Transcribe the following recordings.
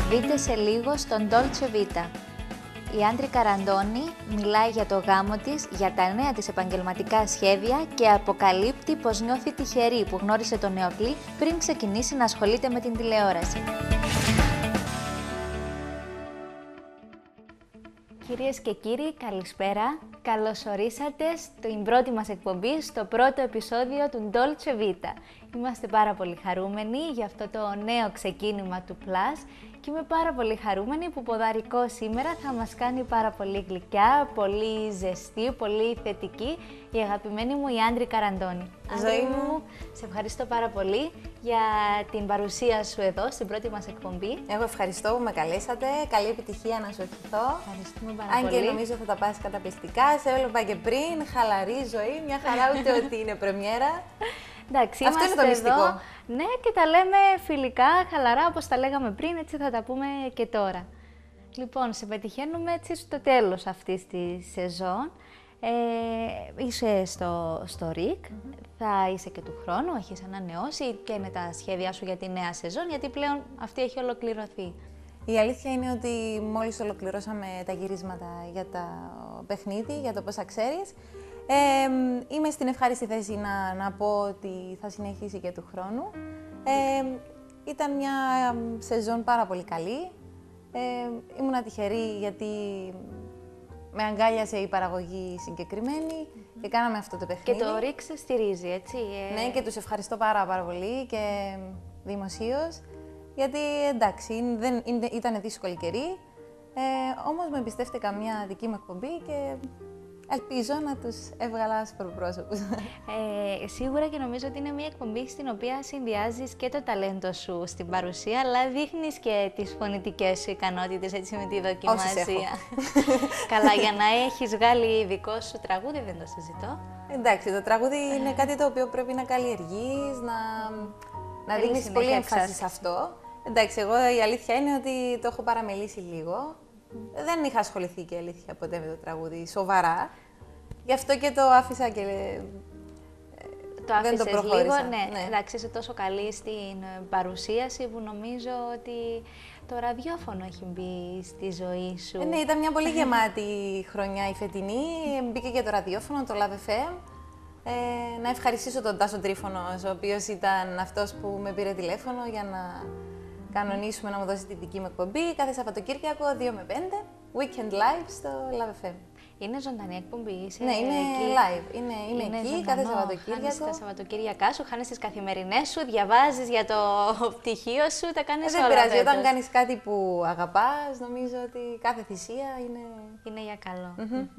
Δείτε σε λίγο στον Dolce Vita. Η Άντρικα Ραντόνι μιλάει για το γάμο της, για τα νέα της επαγγελματικά σχέδια και αποκαλύπτει πως νιώθει τυχερή που γνώρισε τον Νεοκλή πριν ξεκινήσει να ασχολείται με την τηλεόραση. Κυρίες και κύριοι, καλησπέρα. Καλώς ορίσατε στην πρώτη μας εκπομπή, στο πρώτο επεισόδιο του Dolce Vita. Είμαστε πάρα πολύ χαρούμενοι για αυτό το νέο ξεκίνημα του Plus και είμαι πάρα πολύ χαρούμενη που ποδαρικό σήμερα θα μας κάνει πάρα πολύ γλυκιά, πολύ ζεστή, πολύ θετική η αγαπημένη μου η Άντρικα Ραντόνι. Ζωή μου, σε ευχαριστώ πάρα πολύ για την παρουσία σου εδώ στην πρώτη μας εκπομπή. Εγώ ευχαριστώ που με καλέσατε. Καλή επιτυχία να σου ευχηθώ. Ευχαριστούμε πάρα πολύ. Αν και νομίζω θα τα πας καταπληκτικά. Σε έβλεπα και πριν, χαλαρή ζωή, μια χαρά ούτε ότι είναι πρεμιέρα. Εντάξει, αυτό είναι το μυστικό. Εδώ, ναι, και τα λέμε φιλικά, χαλαρά, όπως τα λέγαμε πριν, έτσι θα τα πούμε και τώρα. Λοιπόν, σε πετυχαίνουμε έτσι στο τέλος αυτής της σεζόν. Είσαι στο ΡΙΚ, θα είσαι και του χρόνου, έχεις ανανεώσει και είναι τα σχέδιά σου για τη νέα σεζόν, γιατί πλέον αυτή έχει ολοκληρωθεί. Η αλήθεια είναι ότι μόλις ολοκληρώσαμε τα γυρίσματα για το παιχνίδι, για το πόσα ξέρεις. Είμαι στην ευχάριστη θέση να πω ότι θα συνεχίσει και του χρόνου. Ήταν μια σεζόν πάρα πολύ καλή. Ήμουνα τυχερή γιατί με αγκάλιασε η παραγωγή συγκεκριμένη και κάναμε αυτό το παιχνίδι. Και το ΡΙΚ σε στηρίζει, έτσι. Ναι, και τους ευχαριστώ πάρα πολύ και δημοσίως. Γιατί εντάξει, ήταν δύσκολη καιρή, όμως με εμπιστεύτηκα μια δική μου εκπομπή και ελπίζω να τους έβγαλα στους προπρόσωπους. Σίγουρα και νομίζω ότι είναι μια εκπομπή στην οποία συνδυάζεις και το ταλέντο σου στην παρουσία, αλλά δείχνεις και τις φωνητικές σου ικανότητες έτσι με τη δοκιμασία. Καλά, για να έχεις βγάλει δικό σου τραγούδι δεν το συζητώ. Εντάξει, το τραγούδι είναι κάτι το οποίο πρέπει να καλλιεργείς, να δίνεις πολύ έμφαση σε αυτό. Εντάξει, εγώ η αλήθεια είναι ότι το έχω παραμελήσει λίγο. Δεν είχα ασχοληθεί και αλήθεια ποτέ με το τραγούδι σοβαρά. Γι' αυτό και το άφησα και δεν το προχώρησα. Λίγο, ναι. Εντάξει, είσαι τόσο καλή στην παρουσίαση που νομίζω ότι το ραδιόφωνο έχει μπει στη ζωή σου. Ναι, ήταν μια πολύ γεμάτη χρονιά η φετινή. Μπήκε και το ραδιόφωνο, το Love FM. Να ευχαριστήσω τον Τάσο Τρίφωνος, ο οποίος ήταν αυτός που με πήρε τηλέφωνο για να κανονίσουμε να μου δώσει τη δική μου εκπομπή κάθε Σαββατοκύριακο 2 με 5, Weekend Live στο Love FM. Είναι ζωντανή εκπομπή, είσαι ναι, είναι εκεί. live. Είναι εκεί ζωντανό, κάθε Σαββατοκύριακο. Χάνεις τα Σαββατοκύριακά σου, χάνεις τις καθημερινές σου, διαβάζεις για το πτυχίο σου, τα κάνεις όλα. Δεν πειράζει, όταν κάνεις κάτι που αγαπάς, νομίζω ότι κάθε θυσία είναι για καλό.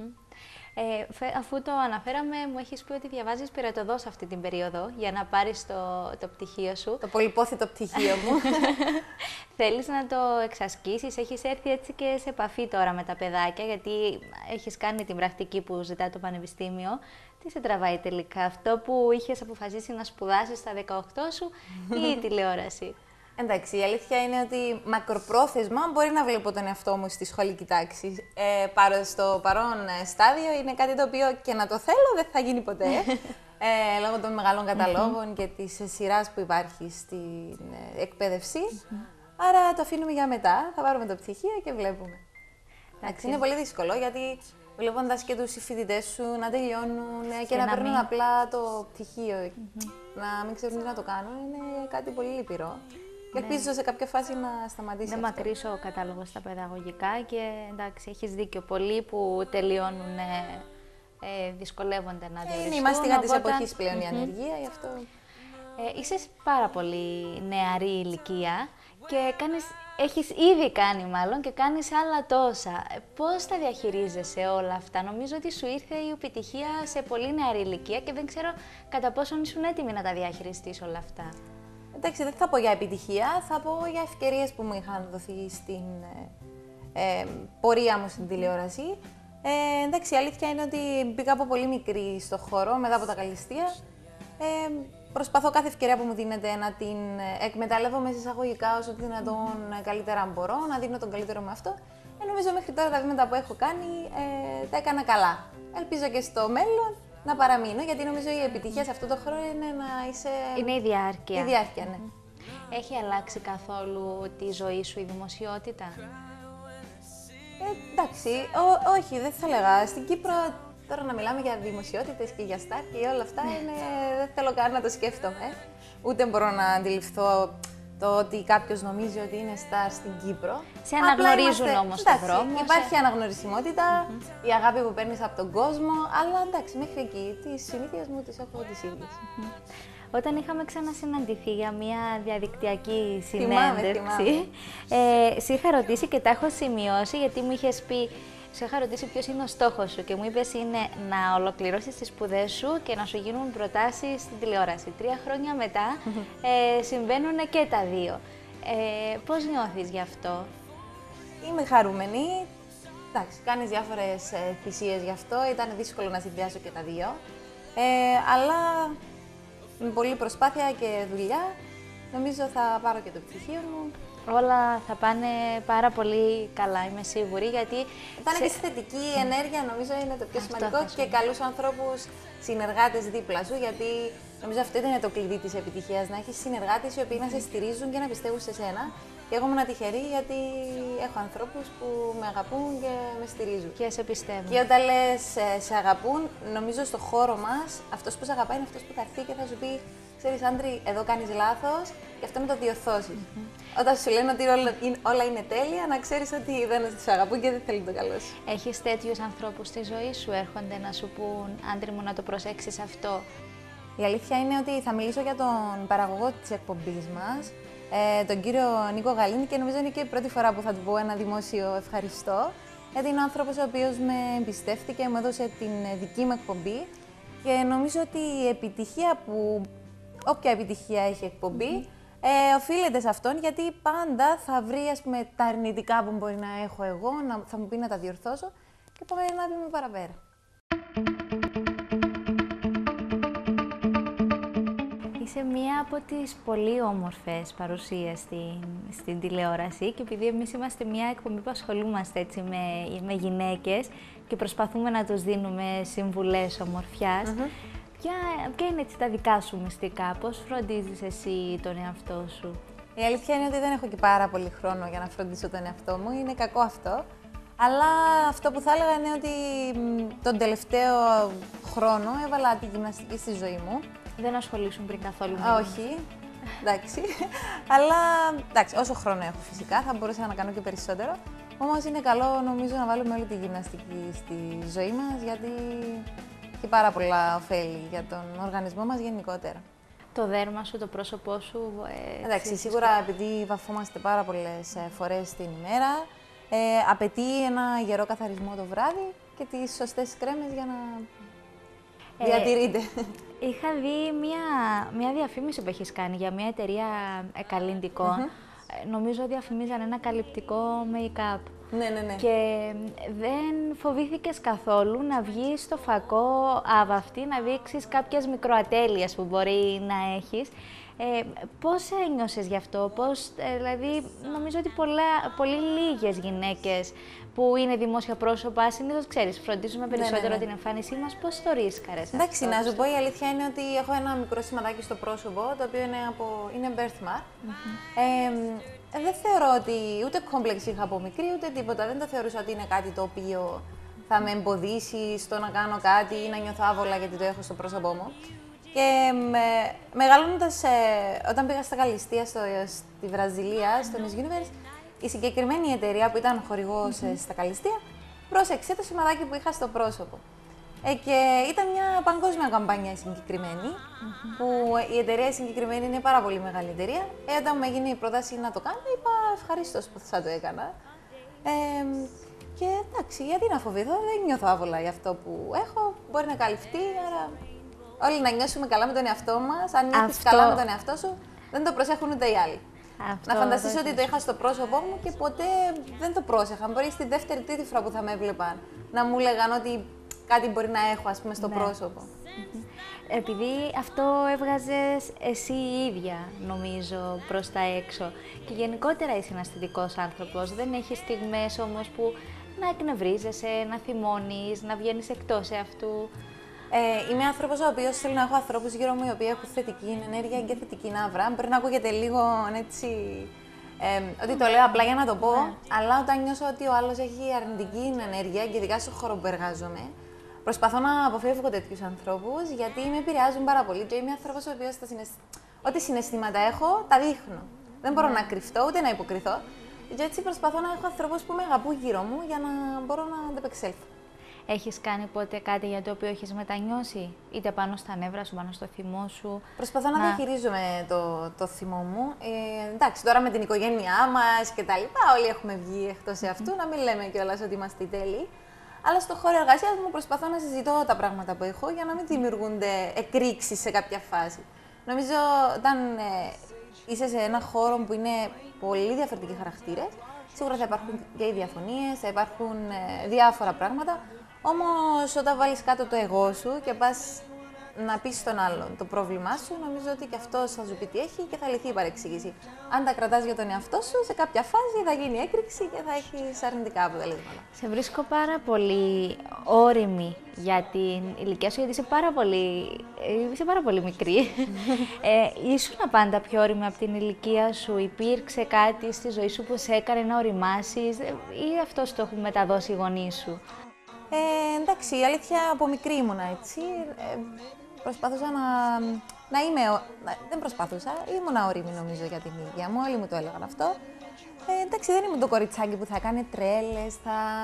Αφού το αναφέραμε, μου έχεις πει ότι διαβάζεις πυρετοδός αυτή την περίοδο για να πάρεις το πτυχίο σου. Το πολυπόθητο πτυχίο μου. Θέλεις να το εξασκήσεις, έχεις έρθει έτσι και σε επαφή τώρα με τα παιδάκια, γιατί έχεις κάνει την πρακτική που ζητά το Πανεπιστήμιο. Τι σε τραβάει τελικά, αυτό που είχες αποφασίσει να σπουδάσεις στα 18 σου ή η τηλεόραση? Εντάξει, η αλήθεια είναι ότι μακροπρόθεσμα μπορεί να βλέπω τον εαυτό μου στη σχολική τάξη. Στο παρόν στάδιο είναι κάτι το οποίο και να το θέλω δεν θα γίνει ποτέ. Λόγω των μεγάλων καταλόγων και της σειράς που υπάρχει στην εκπαίδευση. Άρα το αφήνουμε για μετά, θα πάρουμε το πτυχίο και βλέπουμε. Εντάξει, είναι πολύ δύσκολο γιατί βλέποντας και τους φοιτητές σου να τελειώνουν και να παίρνουν απλά το πτυχίο, να μην ξέρουν τι να το κάνουν, είναι κάτι πολύ λυπηρό. Και ελπίζω σε κάποια φάση να σταματήσει. Δεν μακρύς ο κατάλογος στα παιδαγωγικά και εντάξει, έχεις δίκιο. Πολλοί που τελειώνουν δυσκολεύονται να διοριστούν. Είναι η μάστιγα της εποχής πλέον η ανεργία, γι' αυτό. Είσαι πάρα πολύ νεαρή ηλικία και έχεις ήδη κάνει μάλλον και κάνεις άλλα τόσα. Πώς τα διαχειρίζεσαι όλα αυτά? Νομίζω ότι σου ήρθε η επιτυχία σε πολύ νεαρή ηλικία και δεν ξέρω κατά πόσον ήσουν έτοιμη να τα διαχειριστείς όλα αυτά. Εντάξει, δεν θα πω για επιτυχία, θα πω για ευκαιρίες που μου είχαν δοθεί στην πορεία μου στην τηλεόραση. Εντάξει, η αλήθεια είναι ότι μπήκα από πολύ μικρή στο χώρο, μετά από τα καλλιστεία. Προσπαθώ κάθε ευκαιρία που μου δίνεται να την εκμεταλλεύομαι εισαγωγικά όσο δυνατόν καλύτερα μπορώ, να δίνω τον καλύτερο με αυτό. Νομίζω μέχρι τώρα τα βήματα που έχω κάνει τα έκανα καλά. Ελπίζω και στο μέλλον να παραμείνω, γιατί νομίζω η επιτυχία σε αυτό το χρόνο είναι να είσαι... Είναι η διάρκεια. Η διάρκεια, ναι. Έχει αλλάξει καθόλου τη ζωή σου η δημοσιότητα? Εντάξει, όχι, δεν θα έλεγα. Στην Κύπρο τώρα να μιλάμε για δημοσιότητες και για στάρ και όλα αυτά δεν θέλω καν να το σκέφτομαι. Ούτε μπορώ να αντιληφθώ το ότι κάποιος νομίζει ότι είναι στάρ στην Κύπρο. Σε αναγνωρίζουν όμως στον δρόμο. Υπάρχει αναγνωρισιμότητα, η αγάπη που παίρνεις από τον κόσμο, αλλά εντάξει, μέχρι εκεί τις συνήθειες μου τις έχω τις ίδιες. Όταν είχαμε ξανασυναντηθεί για μια διαδικτυακή συνέντευξη, σε είχα ρωτήσει και τα έχω σημειώσει, γιατί μου είχες πει, σε είχα ρωτήσει ποιος είναι ο στόχος σου και μου είπες είναι να ολοκληρώσεις τις σπουδές σου και να σου γίνουν προτάσεις στην τηλεόραση. 3 χρόνια μετά συμβαίνουν και τα δύο. Πώς νιώθεις γι' αυτό? Είμαι χαρούμενη. Εντάξει, κάνεις διάφορες θυσίες γι' αυτό, ήταν δύσκολο να συνδυάσω και τα δύο. Αλλά με πολλή προσπάθεια και δουλειά, νομίζω θα πάρω και το πτυχίο μου. Όλα θα πάνε πάρα πολύ καλά, είμαι σίγουρη, γιατί... Όταν έχεις θετική ενέργεια, νομίζω είναι το πιο σημαντικό και καλούς ανθρώπους, συνεργάτες δίπλα σου, γιατί νομίζω αυτό είναι το κλειδί της επιτυχίας, να έχεις συνεργάτες οι οποίοι να σε στηρίζουν και να πιστεύουν σε σένα. Και εγώ ήμουν τυχερή γιατί έχω ανθρώπους που με αγαπούν και με στηρίζουν. Και σε πιστεύουν. Και όταν λες σε αγαπούν, νομίζω στο χώρο μας, αυτός που σε αγαπάει είναι αυτός που θα έρθει και θα σου πει: ξέρεις, Άντρη, εδώ κάνεις λάθος και αυτό να το διορθώσεις. Όταν σου λένε ότι όλα είναι τέλεια, να ξέρεις ότι δεν σε αγαπούν και δεν θέλουν το καλό σου. Έχεις τέτοιους ανθρώπους στη ζωή σου, έρχονται να σου πούν: Άντρη μου, να το προσέξεις αυτό? Η αλήθεια είναι ότι θα μιλήσω για τον παραγωγό της εκπομπής μας, τον κύριο Νίκο Γαλήνη, και νομίζω είναι και η πρώτη φορά που θα του πω ένα δημόσιο ευχαριστώ, γιατί είναι ο άνθρωπος ο οποίος με εμπιστεύτηκε, μου έδωσε την δική μου εκπομπή και νομίζω ότι η επιτυχία όποια επιτυχία έχει εκπομπή, οφείλεται σε αυτόν, γιατί πάντα θα βρει, ας πούμε, τα αρνητικά που μπορεί να έχω εγώ, θα μου πει να τα διορθώσω και πάμε ένα βήμα παραπέρα. Είσαι μία από τις πολύ όμορφες παρουσίες στην τηλεόραση και επειδή εμείς είμαστε μία εκπομπή που ασχολούμαστε έτσι με γυναίκες και προσπαθούμε να τους δίνουμε συμβουλές ομορφιάς, ποια είναι έτσι τα δικά σου μυστικά, πώς φροντίζεις εσύ τον εαυτό σου? Η αλήθεια είναι ότι δεν έχω και πάρα πολύ χρόνο για να φροντίσω τον εαυτό μου, είναι κακό αυτό. Αλλά αυτό που θα έλεγα είναι ότι τον τελευταίο χρόνο έβαλα τη γυμναστική στη ζωή μου. Δεν ασχολήσουν πριν καθόλου? Όχι, εντάξει. Αλλά εντάξει, όσο χρόνο έχω φυσικά, θα μπορούσα να κάνω και περισσότερο. Όμως είναι καλό, νομίζω, να βάλουμε όλη τη γυμναστική στη ζωή μας, γιατί έχει πάρα πολλά ωφέλη για τον οργανισμό μας γενικότερα. Το δέρμα σου, το πρόσωπό σου... Εντάξει, σίγουρα επειδή βαφόμαστε πάρα πολλές φορές την ημέρα, απαιτεί ένα γερό καθαρισμό το βράδυ και τις σωστές κρέμες για να διατηρείται. Είχα δει μια διαφήμιση που έχεις κάνει για μια εταιρεία καλλυντικών. Νομίζω διαφημίζαν ένα καλυπτικό make-up. Ναι. Και δεν φοβήθηκες καθόλου να βγεις στο φακό άβαυτη, να δείξεις κάποιες μικροατέλειες που μπορεί να έχεις. Πώς ένιωσες γι' αυτό, δηλαδή νομίζω ότι πολύ λίγες γυναίκες που είναι δημόσια πρόσωπα, συνήθως ξέρεις, φροντίζουμε περισσότερο την εμφάνισή μας. Πώς το ρίσκαρες? Εντάξει, να σου πω, η αλήθεια είναι ότι έχω ένα μικρό σηματάκι στο πρόσωπο, το οποίο είναι birthmark. Δεν θεωρώ ότι ούτε κόμπλεξ είχα από μικρή, ούτε τίποτα. Δεν το θεωρούσα ότι είναι κάτι το οποίο θα με εμποδίσει στο να κάνω κάτι ή να νιώθω άβολα γιατί το έχω στο πρόσωπό μου. Και μεγαλώνοντας, όταν πήγα στα Γαλλιστία στη Βραζιλία, στο Miss Universe, η συγκεκριμένη εταιρεία που ήταν χορηγός στα Γαλλιστία πρόσεξε το σηματάκι που είχα στο πρόσωπο. Και ήταν μια παγκόσμια καμπάνια συγκεκριμένη, που η εταιρεία συγκεκριμένη είναι πάρα πολύ μεγάλη εταιρεία. Όταν μου έγινε η πρόταση να το κάνω, είπα ευχαρίστως που θα το έκανα. Και εντάξει, γιατί να φοβηθώ, δεν νιώθω άβολα για αυτό που έχω, μπορεί να καλυφθεί, άρα όλοι να νιώσουμε καλά με τον εαυτό μας. Αν νιώθεις καλά με τον εαυτό σου, δεν το προσέχουν ούτε οι άλλοι. Να φανταστείς ότι το είχα στο πρόσωπό μου και ποτέ δεν το πρόσεχαν. Μπορεί στη δεύτερη-τρίτη φορά που θα με έβλεπαν να μου λέγαν ότι κάτι μπορεί να έχω, ας πούμε, στο πρόσωπο. Επειδή αυτό έβγαζες εσύ η ίδια, νομίζω, προς τα έξω. Και γενικότερα είσαι ένας θετικός άνθρωπος. Δεν έχεις στιγμές όμως που να εκνευρίζεσαι, να θυμώνεις, να βγαίνεις εκτός αυτού? Είμαι άνθρωπος ο οποίος θέλει να έχω ανθρώπους γύρω μου οι οποίοι έχουν θετική ενέργεια και θετική ναύρα. Μπορεί να ακούγεται λίγο έτσι. Ότι το λέω απλά για να το πω, αλλά όταν νιώσω ότι ο άλλος έχει αρνητική ενέργεια και ειδικά στον χώρο που εργάζομαι, προσπαθώ να αποφεύγω τέτοιους ανθρώπους γιατί με επηρεάζουν πάρα πολύ και είμαι άνθρωπος ο οποίος ό,τι συναισθήματα έχω, τα δείχνω. Δεν μπορώ να κρυφτώ ούτε να υποκριθώ. Και έτσι προσπαθώ να έχω ανθρώπους που με αγαπούν γύρω μου για να μπορώ να ανταπεξέλθω. Έχεις κάνει ποτέ κάτι για το οποίο έχεις μετανιώσει, είτε πάνω στα νεύρα σου, πάνω στο θυμό σου? Προσπαθώ να διαχειρίζομαι το θυμό μου. Εντάξει, τώρα με την οικογένειά μας και τα λοιπά, όλοι έχουμε βγει εκτός αυτού, να μην λέμε κιόλας ότι είμαστε τέλειοι. Αλλά στο χώρο εργασίας μου προσπαθώ να συζητώ τα πράγματα που έχω για να μην δημιουργούνται εκρήξεις σε κάποια φάση. Νομίζω όταν είσαι σε ένα χώρο που είναι πολύ διαφορετικοί χαρακτήρες, σίγουρα θα υπάρχουν και οι διαφωνίες, θα υπάρχουν διάφορα πράγματα. Όμως όταν βάλεις κάτω το εγώ σου και πας να πεις στον άλλον το πρόβλημά σου, νομίζω ότι και αυτός θα σου πει τι έχει και θα λυθεί η παρεξήγηση. Αν τα κρατάς για τον εαυτό σου, σε κάποια φάση θα γίνει έκρηξη και θα έχεις αρνητικά αποτελέσματα. Σε βρίσκω πάρα πολύ όριμη για την ηλικία σου, γιατί είσαι πάρα πολύ μικρή. Ήσουν πάντα πιο όριμη από την ηλικία σου? Υπήρξε κάτι στη ζωή σου που σε έκανε να οριμάσεις ή αυτό το έχουν μεταδώσει οι γονείς σου? Εντάξει, η αλήθεια από μικρή ήμουνα έτσι. Προσπαθούσα να είμαι. Δεν προσπαθούσα, ήμουνα όριμη νομίζω για την ηλικία μου, όλοι μου το έλεγαν αυτό. Εντάξει, δεν ήμουν το κοριτσάκι που θα κάνει τρέλες,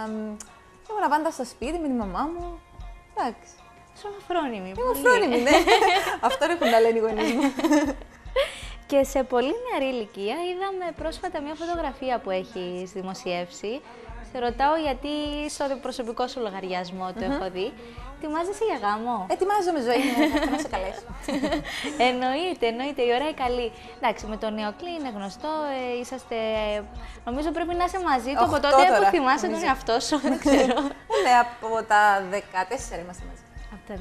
ήμουνα πάντα στο σπίτι με τη μαμά μου. Εντάξει. Ήσουν αφρόνιμη. Είμαι αφρόνιμη, ναι. Αυτό έχουν να λένε οι γονείς μου. Και σε πολύ νεαρή ηλικία είδαμε πρόσφατα μια φωτογραφία που έχεις δημοσιεύσει. Σε ρωτάω γιατί στο προσωπικό σου λογαριασμό το έχω δει. Ετοιμάζεσαι για γάμο? Ετοιμάζομαι, ζωή μου, θα να σε καλέσω. Εννοείται, η ώρα είναι καλή. Εντάξει, με τον Νεοκλή είναι γνωστό, είσαστε... Νομίζω πρέπει να είσαι μαζί του από τότε που θυμάσαι τον εαυτό σου, δεν ξέρω. Ναι, από τα 14 είμαστε μαζί. Από τα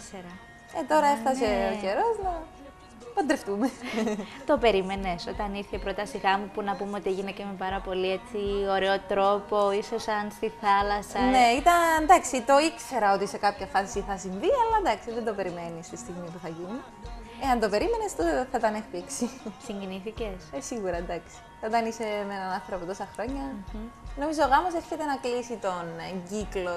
14. Τώρα έφτασε ο καιρός να παντρευτούμε. Το περίμενες όταν ήρθε η πρόταση γάμου, που να πούμε ότι έγινε και με πάρα πολύ έτσι ωραίο τρόπο, ίσως σαν στη θάλασσα? Ναι, εντάξει, το ήξερα ότι σε κάποια φάση θα συμβεί, αλλά εντάξει, δεν το περιμένεις τη στιγμή που θα γίνει. Εάν το περίμενες, τότε θα ήταν έκπληξη. Συγκινήθηκες? Σίγουρα, εντάξει. Όταν είσαι με έναν άνθρωπο τόσα χρόνια, νομίζω ο γάμος έρχεται να κλείσει τον κύκλο.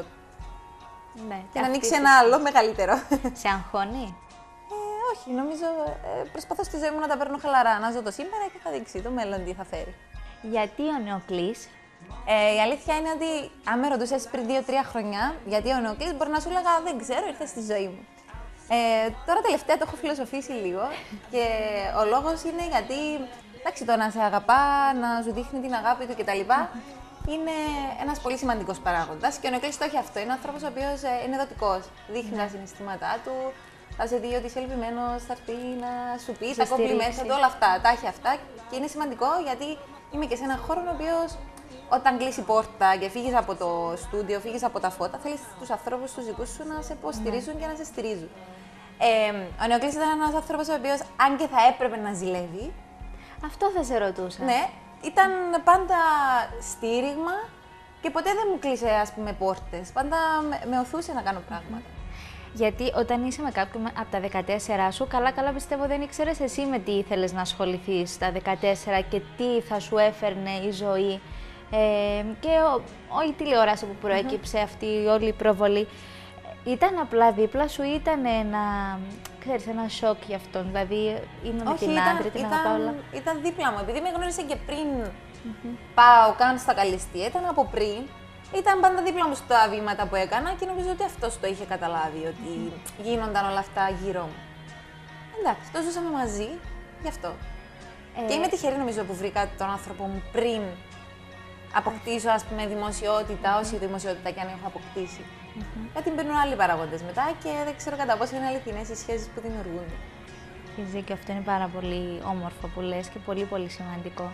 Ναι, και να ανοίξει ένα άλλο μεγαλύτερο. Σε αγχώνει? Όχι, νομίζω προσπαθώ στη ζωή μου να τα παίρνω χαλαρά, να ζω το σήμερα και θα δείξει το μέλλον τι θα φέρει. Γιατί ο Νεοκλής? Η αλήθεια είναι ότι αν με ρωτούσες πριν 2-3 χρόνια γιατί ο Νεοκλής, μπορεί να σου έλεγα δεν ξέρω, ήρθε στη ζωή μου. Τώρα τελευταία το έχω φιλοσοφήσει λίγο και ο λόγος είναι γιατί εντάξει, το να σε αγαπά, να σου δείχνει την αγάπη του κτλ. Είναι ένας πολύ σημαντικός παράγοντας και ο Νεοκλής το έχει αυτό. Είναι άνθρωπος ο οποίος είναι δοτικός, δείχνει τα συναισθήματά του. Θα σε δει ότι είσαι ελπιμένος, θα έρθει να σου πει τα κομπλιμέντα του, όλα αυτά. Τα έχει αυτά και είναι σημαντικό γιατί είμαι και σε έναν χώρο ο οποίος όταν κλείσει η πόρτα και φύγεις από το στούντιο, φύγεις από τα φώτα, θέλεις τους ανθρώπους τους δικούς σου να σε υποστηρίζουν και να σε στηρίζουν. Ο Νεοκλής ήταν ένας άνθρωπος ο οποίος, αν και θα έπρεπε να ζηλεύει. Αυτό θα σε ρωτούσα. Ναι, ήταν πάντα στήριγμα και ποτέ δεν μου κλείσε, ας πούμε, πόρτες. Πάντα με οθούσε να κάνω πράγματα. Γιατί όταν είσαι με κάποιον από τα 14 σου, καλά πιστεύω δεν ήξερες εσύ με τι ήθελες να ασχοληθείς στα 14 και τι θα σου έφερνε η ζωή. Και η τηλεόραση που προέκυψε, αυτή όλη η προβολή, ήταν απλά δίπλα σου ή ήταν ένα σοκ για αυτόν? Δηλαδή, είμαι με την άντρη, την αγαπάω όλα. Ήταν δίπλα μου, επειδή με γνώρισε και πριν πάω καν στα Καλλιστεία, ήταν από πριν. Ήταν πάντα δίπλα μου στα βήματα που έκανα και νομίζω ότι αυτός το είχε καταλάβει, ότι γίνονταν όλα αυτά γύρω μου. Εντάξει, το ζούσαμε μαζί, γι' αυτό. Και είμαι τυχερή νομίζω που βρήκα τον άνθρωπο μου πριν αποκτήσω, ας πούμε, δημοσιότητα, όση δημοσιότητα και αν έχω αποκτήσει. Γιατί μπαίνουν άλλοι παραγόντες μετά και δεν ξέρω κατά πόσο είναι αληθινές οι σχέσεις που δημιουργούνται. Φυσικά, και αυτό είναι πάρα πολύ όμορφο που λες και πολύ πολύ σημαντικό.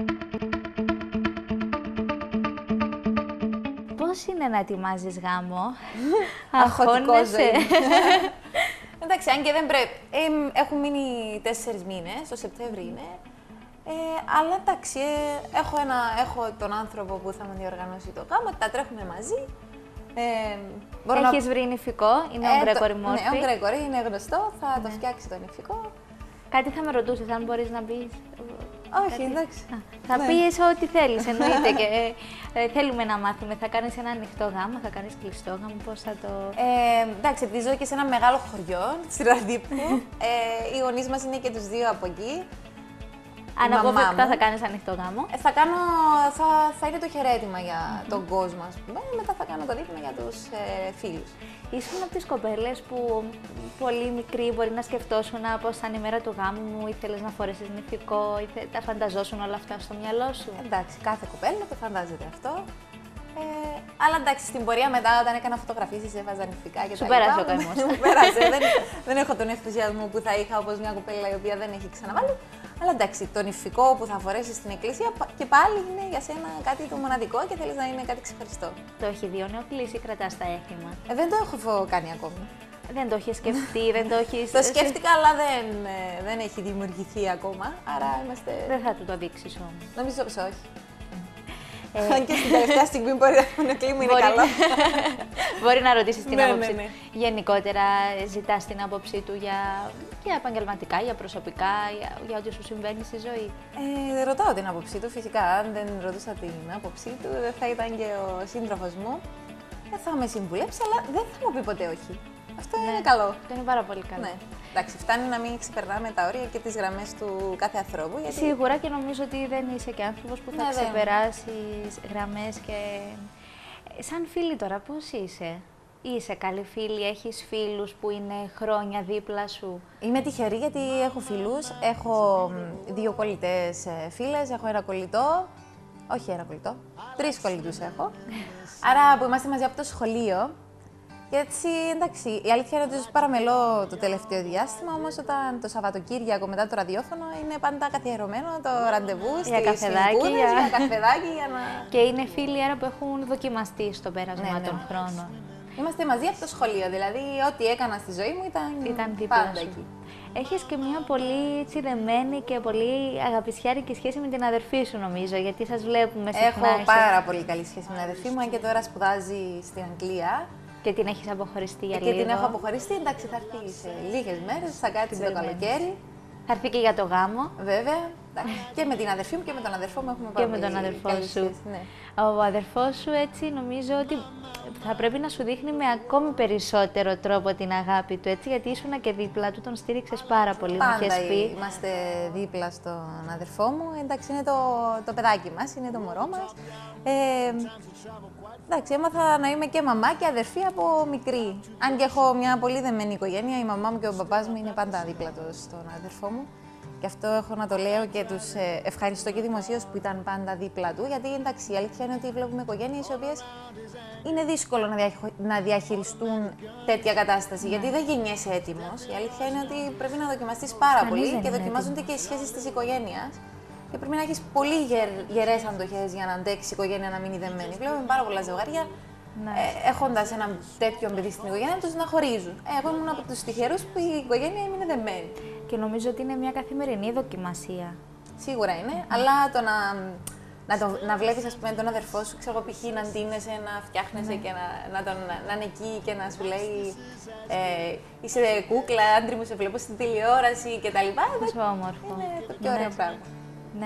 Πώς είναι να ετοιμάζεις γάμο? Αγχώνεσαι? Εντάξει, αν και δεν πρέπει. Έχουν μείνει 4 μήνες, το Σεπτέμβρη είναι. Αλλά εντάξει, έχω τον άνθρωπο που θα μου διοργανώσει το γάμο, τα τρέχουμε μαζί. Έχεις βρει νηφικό, είναι ο Γκρέκορη Μόρφη. Ναι, ο Γκρέκορη είναι γνωστό, θα το φτιάξει το νηφικό. Κάτι θα με ρωτούσες, αν μπορείς να πεις. Όχι, εντάξει. Θα πεις ό,τι θέλεις, εννοείται. Και θέλουμε να μάθουμε. Θα κάνεις ένα ανοιχτό γάμο, θα κάνεις κλειστό γάμο, πώς θα το. Εντάξει, επειδή ζω και σε ένα μεγάλο χωριό, στη Ραδίππου. Οι γονείς μας είναι και τους δύο από εκεί. Αναπόφευκτα θα κάνεις ανοιχτό γάμο. Θα είναι το χαιρέτημα για τον κόσμο, ας πούμε. Μετά θα κάνω το δείπνο για τους φίλους. Ήσουν από τις κοπέλες που πολύ μικρή μπορεί να σκεφτόσουν πώς θα είναι η μέρα του γάμου μου, ήθελες να φορέσεις νηφικό, τα φανταζόσουν όλα αυτά στο μυαλό σου. Εντάξει, κάθε κοπέλα το φαντάζεται αυτό. Αλλά εντάξει, στην πορεία μετά, όταν έκανα φωτογραφίσεις, έβαζα νηφικά και σου πέρασε ο καημός. Μου πέρασε. Δεν έχω τον ενθουσιασμό που θα είχα όπως μια κοπέλα η οποία δεν έχει ξαναβάλει. Αλλά εντάξει, το νηφικό που θα φορέσεις στην εκκλησία και πάλι είναι για σένα κάτι το μοναδικό και θέλεις να είναι κάτι ξεχωριστό. Το έχει δει ο νεοκλής ή κρατάς τα έθιμα? Δεν το έχω κάνει ακόμη. Δεν το έχεις σκεφτεί, δεν το έχεις. Το σκέφτηκα, αλλά δεν έχει δημιουργηθεί ακόμα. Άρα είμαστε. Δεν θα του το δείξεις όμως. Νομίζω πως όχι. Αν και στην τελευταία στιγμή μπορεί να κλείνει, είναι καλό. Μπορεί να ρωτήσεις την άποψη του. Γενικότερα, ζητάς την άποψή του για επαγγελματικά, για προσωπικά, για ό,τι σου συμβαίνει στη ζωή. Ρωτάω την άποψή του, φυσικά. Αν δεν ρωτούσα την άποψή του, δεν θα ήταν και ο σύντροφος μου. Δεν θα με συμβουλέψει, αλλά δεν θα μου πει ποτέ όχι. Αυτό είναι καλό. Αυτό είναι πάρα πολύ καλό. Ναι. Εντάξει, φτάνει να μην ξεπερνάμε τα όρια και τις γραμμές του κάθε ανθρώπου. Γιατί... Σίγουρα, και νομίζω ότι δεν είσαι και άνθρωπος που θα ξεπεράσεις γραμμές και. Σαν φίλη τώρα, πώς είσαι? Είσαι καλή φίλη, έχεις φίλους που είναι χρόνια δίπλα σου? Είμαι τυχερή γιατί έχω φίλους. Έχω 2 κολλητές φίλες, έχω ένα κολλητό. Όχι ένα κολλητό, 3 κολλητούς έχω. Άρα που είμαστε μαζί από το σχολείο. Και έτσι, εντάξει, η αλήθεια είναι ότι τους παραμελώ το τελευταίο διάστημα, όμως όταν το Σαββατοκύριακο μετά το ραδιόφωνο είναι πάντα καθιερωμένο το ραντεβού για καφεδάκι, για καφεδάκι, για να. Και είναι φίλοι άρα που έχουν δοκιμαστεί στο πέρασμα των χρόνων. Είμαστε μαζί από το σχολείο, δηλαδή ό,τι έκανα στη ζωή μου ήταν πάντα εκεί. Έχεις και μια πολύ δεμένη και πολύ αγαπησιάρικη σχέση με την αδερφή σου, νομίζω, γιατί σας βλέπουμε συχνά. Έχω πάρα πολύ καλή σχέση με την αδερφή μου, αν και τώρα σπουδάζει στην Αγγλία. Και την έχεις αποχωριστεί για λίγο. λίγο. Και την έχω αποχωριστεί, εντάξει, θα έρθει σε λίγες μέρες, θα κάτσει το καλοκαίρι. Θα έρθει και για το γάμο. Βέβαια. Και με την αδερφή μου και με τον αδερφό μου έχουμε πάρα πολύ καλή σχέση. Και με τον αδερφό σου. Σχέση, ναι. Ο αδερφός σου, έτσι, νομίζω ότι θα πρέπει να σου δείχνει με ακόμη περισσότερο τρόπο την αγάπη του, έτσι, γιατί ήσουν και δίπλα του, τον στήριξες πάρα πολύ. Πάντα είμαστε δίπλα στον αδερφό μου. Εντάξει, είναι το παιδάκι μας, είναι το μωρό μας. Εντάξει, έμαθα να είμαι και μαμά και αδερφή από μικρή. Αν και έχω μια πολύ δεμένη οικογένεια, η μαμά μου και ο μπαμπάς μου είναι πάντα δίπλα στον αδερφό μου. Γι' αυτό έχω να το λέω και τους ευχαριστώ και δημοσίως που ήταν πάντα δίπλα του. Γιατί εντάξει, η αλήθεια είναι ότι βλέπουμε οικογένειες οι οποίες είναι δύσκολο να διαχειριστούν τέτοια κατάσταση. Γιατί δεν γεννιέσαι έτοιμος. Η αλήθεια είναι ότι πρέπει να δοκιμαστείς πάρα πολύ και δοκιμάζονται και οι σχέσεις της οικογένειας. Και πρέπει να έχεις πολύ γερές αντοχές για να αντέξεις η οικογένεια να μείνει δεμένη. Βλέπουμε πάρα πολλά ζευγάρια έχοντας ένα τέτοιο παιδί στην οικογένεια τους να χωρίζουν. Εγώ ήμουν από τους τυχερούς που η οικογένεια έμεινε δεμένη. Και νομίζω ότι είναι μια καθημερινή δοκιμασία. Σίγουρα είναι, αλλά το να βλέπεις, ας πούμε, τον αδερφό σου, ξέρω, π.χ. να ντύνεσαι, να φτιάχνεσαι και να είναι εκεί και να σου λέει είσαι κούκλα, άντρη μου, σε βλέπω στην τηλεόραση κτλ. Πόσο όμορφο. Είναι το πιο ωραίο πράγμα. Ναι.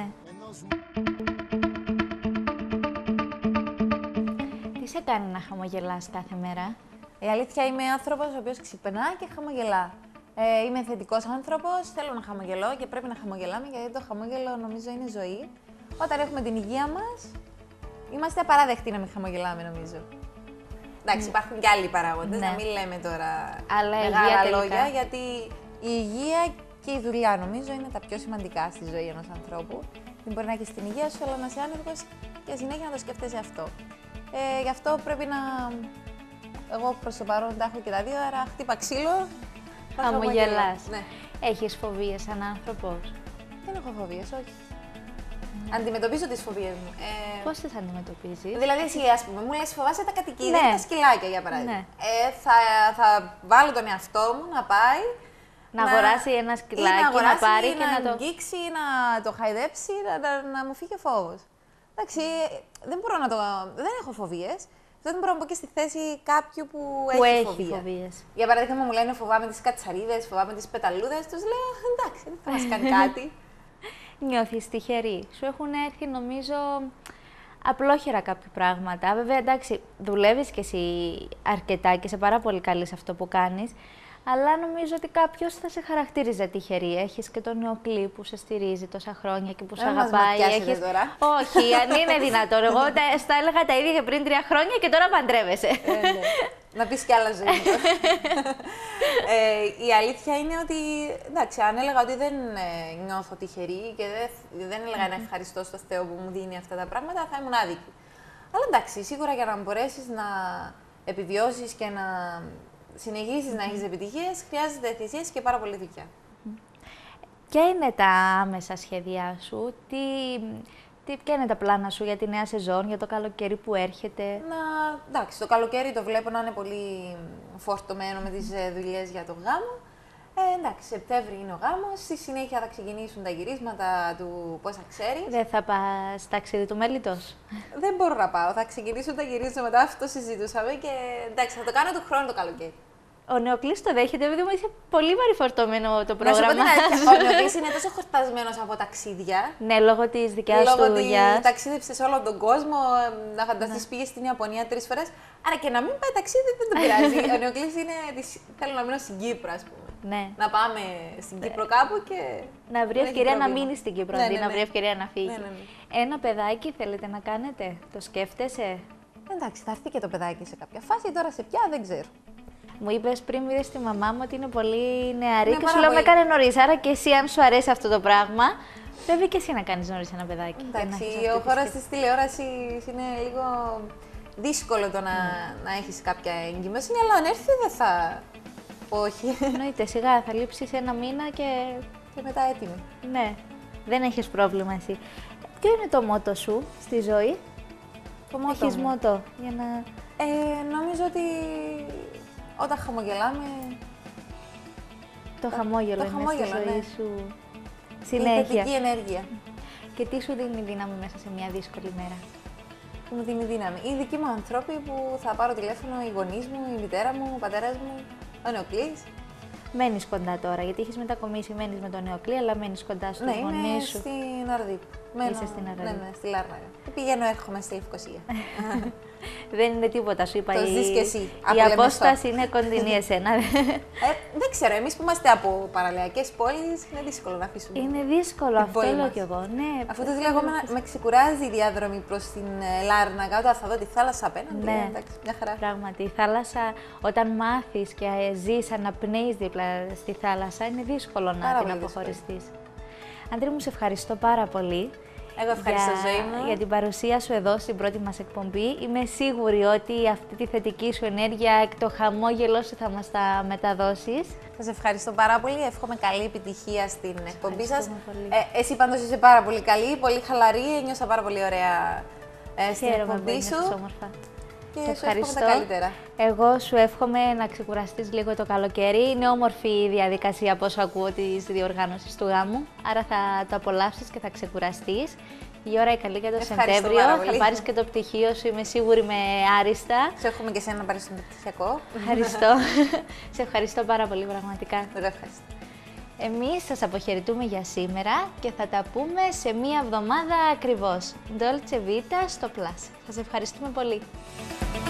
Τι σε κάνει να χαμογελάς κάθε μέρα? Η αλήθεια, είμαι άνθρωπος ο οποίος ξυπνά και χαμογελά. Είμαι θετικός άνθρωπος, θέλω να χαμογελώ και πρέπει να χαμογελάμε, γιατί το χαμόγελο νομίζω είναι ζωή. Όταν έχουμε την υγεία μας, είμαστε απαράδεκτοι να μην χαμογελάμε, νομίζω. Εντάξει, υπάρχουν και άλλοι παράγοντες, να μην λέμε τώρα μεγάλα λόγια, γιατί η υγεία και η δουλειά νομίζω είναι τα πιο σημαντικά στη ζωή ενός ανθρώπου. Δεν μπορεί να έχεις την υγεία σου, αλλά να είσαι άνεργος και συνέχεια να το σκέφτεσαι αυτό. Γι' αυτό πρέπει να. Εγώ προς το παρόν τα έχω και τα δύο, άρα χτύπα ξύλο. Χαμογελάς. Ναι. Έχεις φοβίες σαν άνθρωπος? Δεν έχω φοβίες, όχι. Αντιμετωπίζω τις φοβίες μου. Πώς τις αντιμετωπίζεις? Δηλαδή, εσύ, ας πούμε, μου λες φοβάσαι τα κατοικίδια ή τα σκυλάκια, για παράδειγμα. Ναι. Θα βάλω τον εαυτό μου να πάει. Να αγοράσει ένα σκυλάκι, να πάρει και να το αγγίξει, να το χαϊδέψει, να μου φύγει ο φόβος. Εντάξει, δεν έχω φοβίες. τότε μπορώ να μπω και στη θέση κάποιου που έχει φοβία. φοβίες. Για παράδειγμα, μου λένε φοβάμαι τις κατσαρίδες, φοβάμαι τις πεταλούδες. Τους λέω εντάξει, δεν θα μας κάνει κάτι. Νιώθεις τυχερή. Σου έχουν έρθει, νομίζω, απλόχερα κάποια πράγματα. Βέβαια, εντάξει, δουλεύεις κι εσύ αρκετά και είσαι πάρα πολύ καλή σε αυτό που κάνεις. Αλλά νομίζω ότι κάποιος θα σε χαρακτήριζε τυχερή. Έχεις και τον Νεοκλή που σε στηρίζει τόσα χρόνια και που σε αγαπάει. Έχεις τώρα. Όχι, αν είναι δυνατόν. Εγώ στα έλεγα τα ίδια και πριν 3 χρόνια και τώρα παντρεύεσαι. Ναι. Να πεις κι άλλα ζωή. Η αλήθεια είναι ότι, εντάξει, αν έλεγα ότι δεν νιώθω τυχερή και δεν έλεγα ένα ευχαριστώ στο Θεό που μου δίνει αυτά τα πράγματα, θα ήμουν άδικη. Αλλά εντάξει, σίγουρα για να μπορέσεις να επιβιώσεις και να συνεχίσεις να έχεις επιτυχίες, χρειάζεται θυσίες και πάρα πολύ δουλειά. Ποια είναι τα άμεσα σχέδιά σου, ποια είναι τα πλάνα σου για τη νέα σεζόν, για το καλοκαίρι που έρχεται? Εντάξει, το καλοκαίρι το βλέπω να είναι πολύ φορτωμένο με τις δουλειές για τον γάμο. Εντάξει, Σεπτέμβρη είναι ο γάμος, στη συνέχεια θα ξεκινήσουν τα γυρίσματα του Πόσα Ξέρεις. Δεν θα πας ταξίδι του Μέλιτος? Δεν μπορώ να πάω, θα ξεκινήσουν τα γυρίσματα, αυτό το συζητούσαμε και εντάξει, θα το κάνω του χρόνου το καλοκαίρι. Ο Νεοκλής το δέχεται, επειδή μου είχε πολύ βαρυφορτωμένο το πρόγραμμα. Να σου πω την αλήθεια, ο Νεοκλής είναι τόσο χορτασμένος από ταξίδια. Ναι, λόγω της δικιάς του δουλειάς. Λόγω ότι ταξίδεψε σε όλο τον κόσμο, να φανταστείς πήγε στην Ιαπωνία 3 φορές. Άρα και να μην πάει ταξίδι δεν τον πειράζει. Ο Νεοκλής είναι, θέλω να μείνω στην Κύπρο, ας πούμε. Ναι. Να πάμε στην Κύπρο κάπου και να βρει ευκαιρία να μείνει στην Κύπρο, αντί να βρει ευκαιρία να φύγει. Ναι. Ένα παιδάκι θέλετε να κάνετε, το σκέφτεσαι? Εντάξει, θα έρθει και το παιδάκι σε κάποια φάση, τώρα σε ποια δεν ξέρω. Μου είπες πριν, είδες τη μαμά μου ότι είναι πολύ νεαρή και σου λέω πολύ. με έκανε νωρίς. Άρα και εσύ, αν σου αρέσει αυτό το πράγμα, πρέπει και εσύ να κάνεις νωρίς ένα παιδάκι. Εντάξει, ο χώρος της τηλεόρασης είναι λίγο δύσκολο το να έχεις κάποια εγκυμοσύνη, αλλά αν έρθει δεν θα. Όχι. Εννοείται, σιγά θα λείψεις 1 μήνα και μετά έτοιμη. Ναι, δεν έχεις πρόβλημα εσύ. Ποιο είναι το μότο σου στη ζωή? Το μότο έχεις μου. μότο για να... Νομίζω ότι όταν χαμογελάμε... Το χαμόγελο είναι στη ζωή σου συνέχεια. Η θετική ενέργεια. Και τι σου δίνει δύναμη μέσα σε μια δύσκολη μέρα? Που μου δίνει δύναμη. Οι δικοί μου άνθρωποι που θα πάρω τηλέφωνο, οι γονείς μου, η μητέρα μου, ο πατέρας μου, ο Νεοκλής. Μένεις κοντά τώρα, γιατί έχεις μετακομίσει, μένεις με τον Νεοκλή, αλλά μένεις κοντά στους γονείς σου. Ναι, στην Αρδίπ. Είσαι στην Αρδίπ. Ναι, στη Λάρναγα. Πηγαίνω, έρχομαι στη Λευκοσία. Δεν είναι τίποτα, σου είπα. Το ζεις και εσύ. Η απόσταση είναι κοντινή εσένα. Δεν ξέρω, εμείς που είμαστε από παραλιακές πόλεις, είναι δύσκολο να αφήσουμε. Είναι δύσκολο, αυτό λέω κι εγώ. Ναι, αυτό το λέω, με ξεκουράζει η διάδρομη προς την Λάρναγα, όταν θα δω τη θάλασσα απέναντι. Ναι, εντάξει, μια χαρά. Πράγματι, η θάλασσα, όταν μάθεις και ζεις, αναπνέεις δίπλα στη θάλασσα, είναι δύσκολο να την αποχωριστείς. Αντρή μου, σε ευχαριστώ πάρα πολύ. Εγώ ευχαριστώ, ζωή μου. Για την παρουσία σου εδώ στην πρώτη μας εκπομπή. Είμαι σίγουρη ότι αυτή τη θετική σου ενέργεια, το χαμόγελό σου θα μας τα μεταδώσεις. Σας ευχαριστώ πάρα πολύ. Εύχομαι καλή επιτυχία στην εκπομπή σας. Εσύ πάντως είσαι πάρα πολύ καλή, πολύ χαλαρή. Νιώσα πάρα πολύ ωραία στην εκπομπή σου. Όμορφα. Και σου εύχομαι τα καλύτερα. Εγώ σου εύχομαι να ξεκουραστείς λίγο το καλοκαίρι. Είναι όμορφη η διαδικασία από όσο ακούω της διοργάνωσης του γάμου. Άρα θα το απολαύσεις και θα ξεκουραστείς. Η ώρα είναι καλή για το Σεπτέμβριο. Θα πάρεις και το πτυχίο σου, είμαι σίγουρη, με άριστα. Σε εύχομαι και εσένα να πάρεις το πτυχιακό. Ευχαριστώ. Σε ευχαριστώ πάρα πολύ, πραγματικά. Εγώ ευχαριστώ. Εμείς σας αποχαιρετούμε για σήμερα και θα τα πούμε σε μία εβδομάδα ακριβώς. Dolce Vita στο Plus. Σας ευχαριστούμε πολύ.